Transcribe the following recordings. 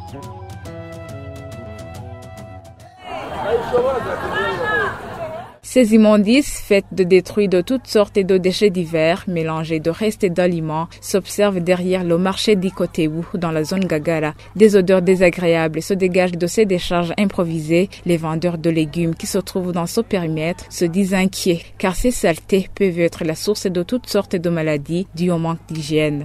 Ces immondices, faites de détruits de toutes sortes et de déchets divers, mélangés de restes d'aliments, s'observent derrière le marché d'Ikotebou, dans la zone Gagara. Des odeurs désagréables se dégagent de ces décharges improvisées. Les vendeurs de légumes qui se trouvent dans ce périmètre se disent inquiets, car ces saletés peuvent être la source de toutes sortes de maladies dues au manque d'hygiène.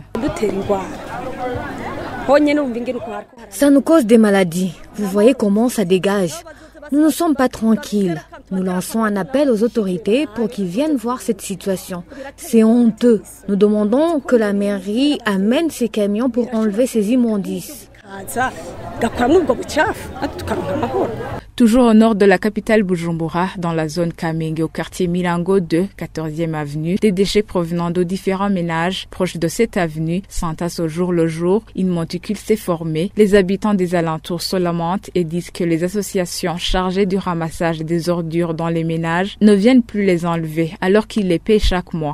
Ça nous cause des maladies. Vous voyez comment ça dégage. Nous ne sommes pas tranquilles. Nous lançons un appel aux autorités pour qu'ils viennent voir cette situation. C'est honteux. Nous demandons que la mairie amène ses camions pour enlever ces immondices. Toujours au nord de la capitale Bujumbura, dans la zone Kamenge, au quartier Milango 2, 14e avenue, des déchets provenant de différents ménages proches de cette avenue s'entassent au jour le jour. Une monticule s'est formée. Les habitants des alentours se lamentent et disent que les associations chargées du ramassage des ordures dans les ménages ne viennent plus les enlever alors qu'ils les paient chaque mois.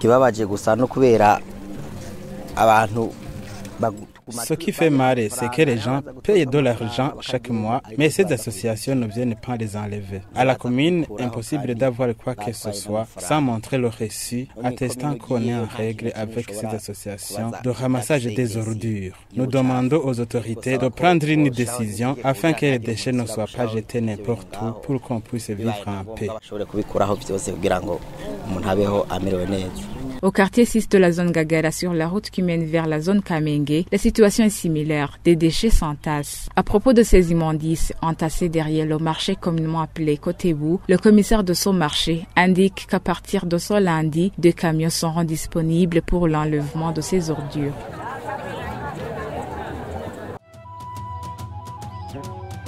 Ce qui fait mal, c'est que les gens payent de l'argent chaque mois, mais ces associations ne viennent pas les enlever. À la commune, impossible d'avoir quoi que ce soit sans montrer le reçu attestant qu'on est en règle avec ces associations de ramassage des ordures. Nous demandons aux autorités de prendre une décision afin que les déchets ne soient pas jetés n'importe où pour qu'on puisse vivre en paix. Au quartier 6 de la zone Gagara, sur la route qui mène vers la zone Kamenge, la situation est similaire. Des déchets s'entassent. À propos de ces immondices entassés derrière le marché communément appelé Kotebou, le commissaire de ce marché indique qu'à partir de ce lundi, 2 camions seront disponibles pour l'enlèvement de ces ordures.